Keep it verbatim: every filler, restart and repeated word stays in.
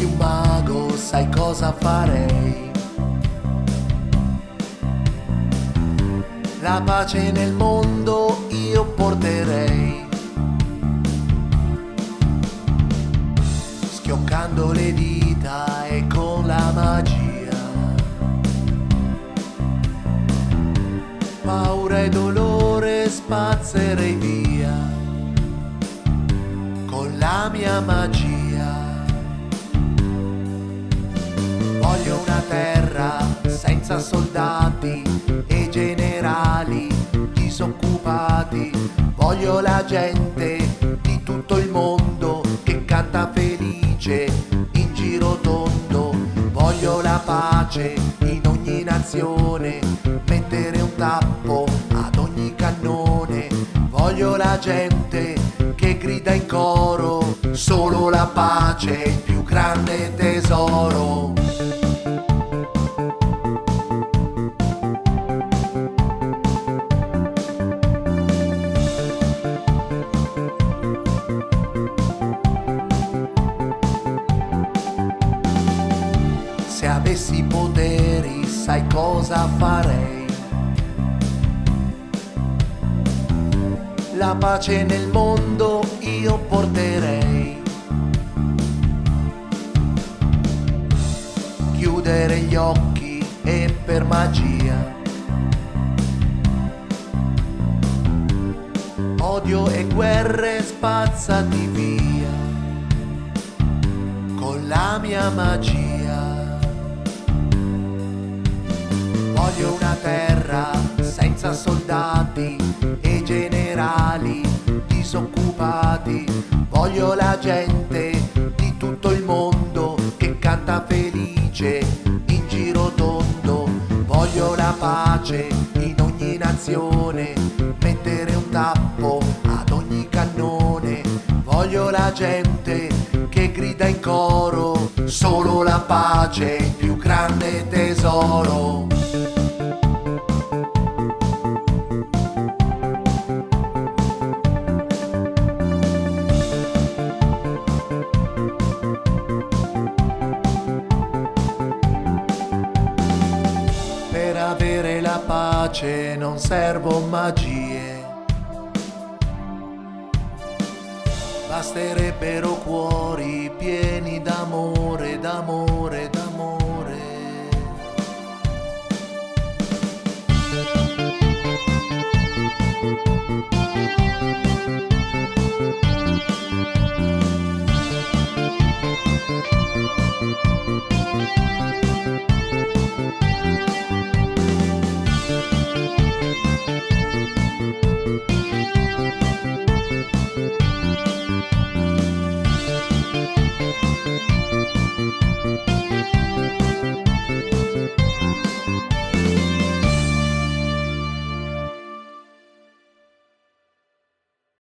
fossi un mago, sai cosa farei? La pace nel mondo io porterei, schioccando le dita e con la magia. Paura e dolore spazzerei via con la mia magia. Voglio una terra senza soldati e generali disoccupati. Voglio la gente di tutto il mondo che canta felice in giro tondo. Voglio la pace in ogni nazione, mettere un tappo ad ogni cannone. Voglio la gente che grida in coro, solo la pace è il più grande tesoro. Se avessi poteri, sai cosa farei? La pace nel mondo io porterei, chiudere gli occhi e per magia odio e guerre spazzati via con la mia magia. Voglio una terra senza soldati e generali disoccupati. Voglio la gente di tutto il mondo che canta felice in giro tondo. Voglio la pace in ogni nazione, mettere un tappo ad ogni cannone. Voglio la gente che grida in coro, solo la pace è il più grande tesoro. Per avere la pace non servono magie, basterebbero cuori pieni d'amore, d'amore.